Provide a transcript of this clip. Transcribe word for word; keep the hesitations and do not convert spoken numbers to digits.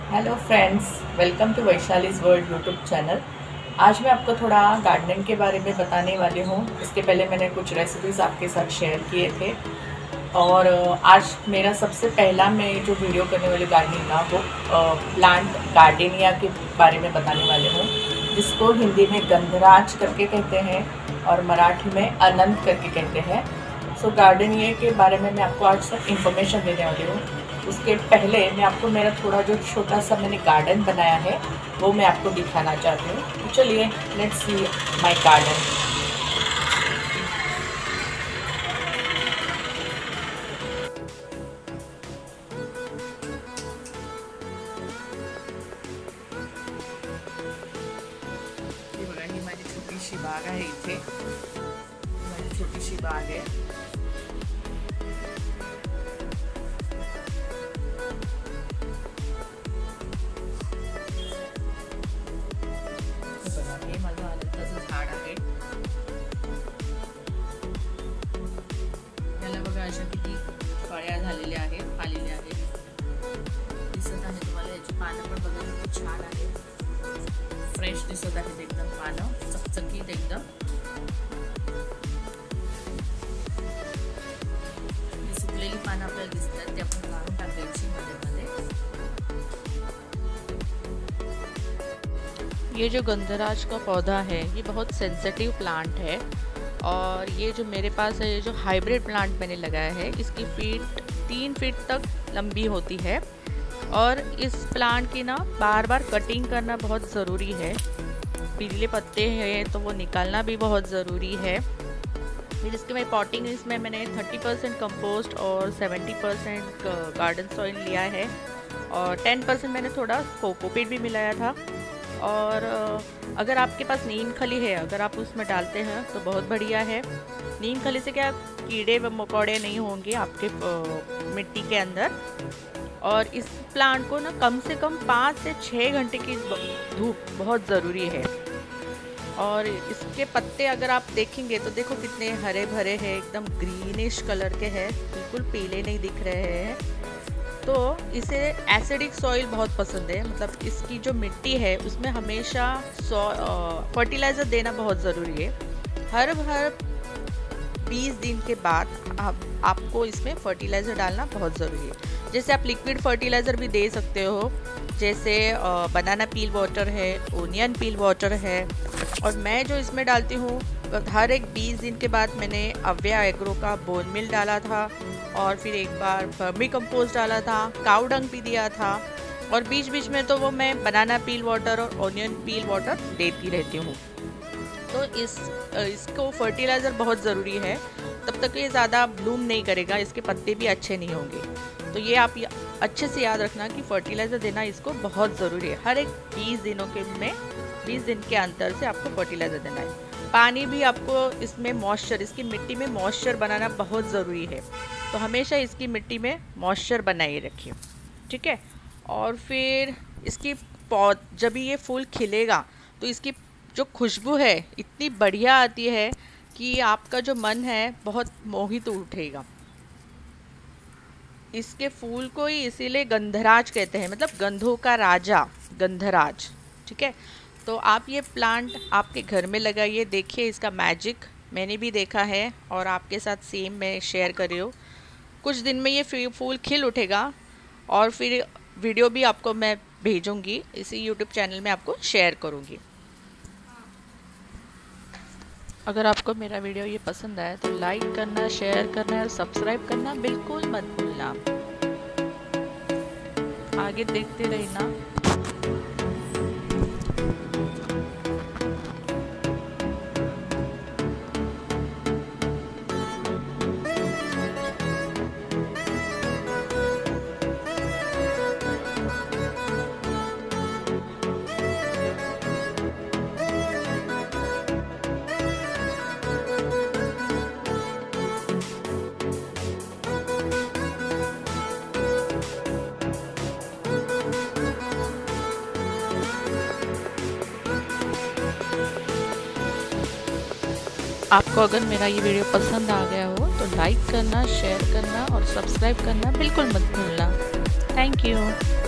Hello friends, welcome to Vaishali's world YouTube channel. आज मैं आपको थोड़ा गार्डनिंग के बारे में बताने वाली हूँ। इसके पहले मैंने कुछ रेसिपीज़ आपके साथ शेयर किए थे और आज मेरा सबसे पहला मैं जो वीडियो करने वाली गार्डनिंग का वो प्लांट गार्डनिया के बारे में बताने वाले हूँ, जिसको हिंदी में गंधराज करके कहते हैं और मराठी में अनंत करके कहते हैं। सो गार्डनिया के बारे में मैं आपको आज तक इन्फॉर्मेशन देने वाली हूँ। उसके पहले मैं आपको मेरा थोड़ा जो छोटा सा मैंने गार्डन बनाया है वो मैं आपको दिखाना चाहती हूँ। तो चलिए, लेट्स सी माय गार्डन। ही बघा, ही माझी छोटीशी बाग आहे। इथे माझी छोटीशी बाग आहे। हे माझं अनंताचं झाड आहे। याला बघा अशा किती फळ्या झालेल्या आहेत, आलेल्या आहेत, दिसत आहे तुम्हाला। याची पानं पण बघा किती छान आहेत, फ्रेश दिसत आहेत एकदम, पानं चकचकीत एकदम। सुकलेली पानं आपल्याला दिसतात, ते आपण काढून टाकायची मध्ये मध्ये। ये जो गंधराज का पौधा है ये बहुत सेंसिटिव प्लांट है और ये जो मेरे पास है, ये जो हाइब्रिड प्लांट मैंने लगाया है, इसकी फीट तीन फीट तक लंबी होती है और इस प्लांट की ना बार बार कटिंग करना बहुत ज़रूरी है। पीले पत्ते हैं तो वो निकालना भी बहुत ज़रूरी है। फिर इसके मैं पॉटिंग, इसमें मैंने थर्टी परसेंट कंपोस्ट और सेवेंटी परसेंट गार्डन सॉइल लिया है और टेन परसेंट मैंने थोड़ा कोकोपीट भी मिलाया था। और अगर आपके पास नीम खली है, अगर आप उसमें डालते हैं तो बहुत बढ़िया है। नीम खली से क्या कीड़े व मकोड़े नहीं होंगे आपके मिट्टी के अंदर। और इस प्लांट को ना कम से कम पाँच से छः घंटे की धूप बहुत ज़रूरी है। और इसके पत्ते अगर आप देखेंगे तो देखो कितने हरे भरे हैं, एकदम ग्रीनिश कलर के हैं, बिल्कुल पीले नहीं दिख रहे हैं। तो इसे एसिडिक सॉइल बहुत पसंद है, मतलब इसकी जो मिट्टी है उसमें हमेशा फर्टिलाइज़र देना बहुत ज़रूरी है। हर हर बीस दिन के बाद आप, आपको इसमें फर्टिलाइज़र डालना बहुत ज़रूरी है। जैसे आप लिक्विड फर्टिलाइज़र भी दे सकते हो, जैसे बनाना पील वाटर है, ओनियन पील वाटर है। और मैं जो इसमें डालती हूँ, हर एक बीस दिन के बाद मैंने अव्या एग्रो का बोन मिल डाला था और फिर एक बार वर्मी कंपोस्ट डाला था, काऊ डंग भी दिया था और बीच बीच में तो वो मैं बनाना पील वाटर और ओनियन पील वाटर देती रहती हूँ। तो इस इसको फर्टिलाइज़र बहुत ज़रूरी है, तब तक ये ज़्यादा ब्लूम नहीं करेगा, इसके पत्ते भी अच्छे नहीं होंगे। तो ये आप अच्छे से याद रखना कि फर्टिलाइज़र देना इसको बहुत ज़रूरी है। हर एक बीस दिनों के में बीस दिन के अंतर से आपको फर्टिलाइज़र देना है। पानी भी आपको इसमें मॉइस्चर, इसकी मिट्टी में मॉइस्चर बनाना बहुत ज़रूरी है, तो हमेशा इसकी मिट्टी में मॉइस्चर बनाए रखिए, ठीक है। और फिर इसकी पौध जब ये फूल खिलेगा तो इसकी जो खुशबू है इतनी बढ़िया आती है कि आपका जो मन है बहुत मोहित उठेगा। इसके फूल को ही इसीलिए गंधराज कहते हैं, मतलब गंधों का राजा गंधराज, ठीक है। तो आप ये प्लांट आपके घर में लगाइए, देखिए इसका मैजिक मैंने भी देखा है और आपके साथ सेम मैं शेयर कर रही हूँ। कुछ दिन में ये फूल खिल उठेगा और फिर वीडियो भी आपको मैं भेजूँगी, इसी यूट्यूब चैनल में आपको शेयर करूँगी। अगर आपको मेरा वीडियो ये पसंद आया तो लाइक करना, शेयर करना और सब्सक्राइब करना बिल्कुल मत भूलना। आगे देखते रहना। आपको अगर मेरा ये वीडियो पसंद आ गया हो तो लाइक करना, शेयर करना और सब्सक्राइब करना बिल्कुल मत भूलना। Thank you.